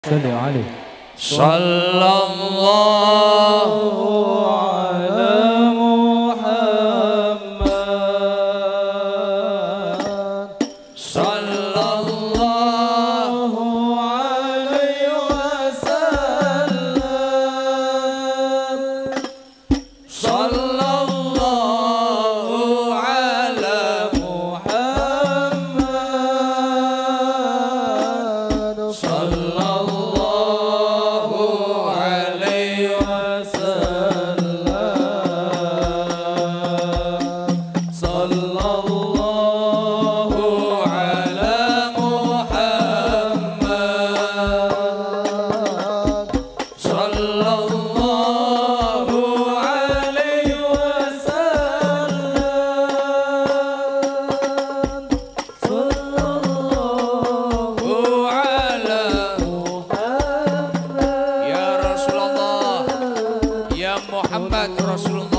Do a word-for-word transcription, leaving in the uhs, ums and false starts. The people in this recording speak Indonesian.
صل عليه صلى الله على محمد صلى الله عليه وسلم صلى الله على محمد صلى Muhammad Rasulullah.